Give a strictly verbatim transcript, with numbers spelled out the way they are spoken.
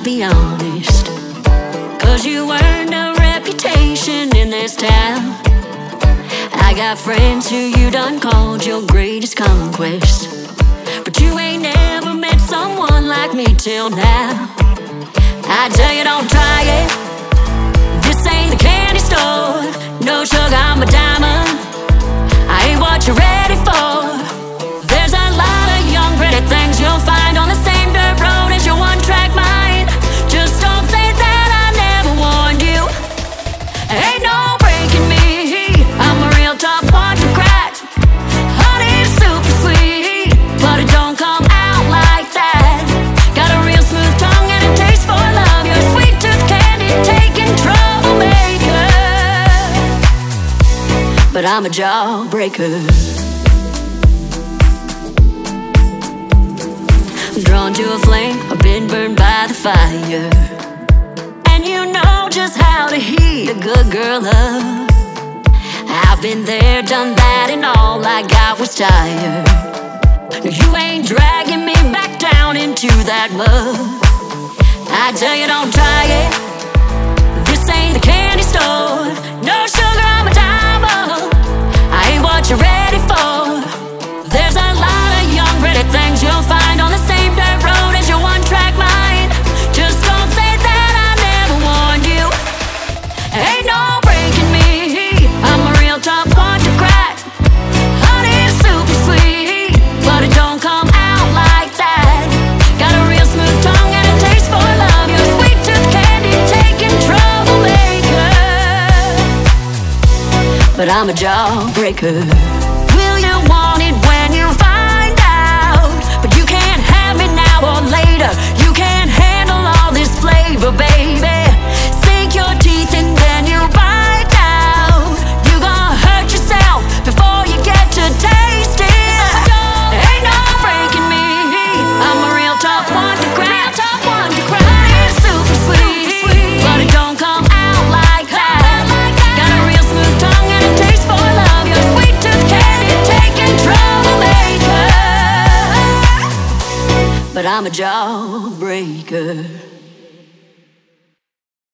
be honest, 'cause you earned a reputation in this town. I got friends who you done called your greatest conquest, but you ain't never met someone like me till now. I tell you, don't try it. This ain't the candy store. No sugar, I'm a diamond. I ain't what you're ready for. There's a lot of young, pretty things you'll find on the same dirt road as your one-track mind. Just don't say that I never warned you. Ain't no breaking me. I'm a real tough one to crack. Honey's super sweet, but it don't come out like that. Got a real smooth tongue and a taste for love. You're sweet tooth candy, taking troublemaker, but I'm a jawbreaker. Drawn to a flame, I've been burned by the fire, and you know just how to heat a good girl up. I've been there, done that, and all I got was tired. No, you ain't dragging me back down into that mud. I tell you, don't try it. This ain't the candy store. No sugar, I'm a diamond. I ain't what you're ready for. There's a lot of young, pretty things you'll find on the same dirt road as your one-track mind. Just don't say that I never warned you. Ain't no breaking me. I'm a real tough one to crack. Honey's super sweet, but it don't come out like that. Got a real smooth tongue and a taste for love. You're sweet tooth candy, taking troublemaker, but I'm a jawbreaker. Will you want it when you find out? But you can't have me now or later. You can't handle all this flavor, baby. Sink your teeth and then you bite down. You gonna hurt yourself before you get to taste it. Ain't no breaking me. I'm a real tough one to crack. It's super sweet, but it don't come out like that. Got a real smooth tongue and a taste for love. You're sweet tooth candy, taking troublemaker, but I'm a jawbreaker.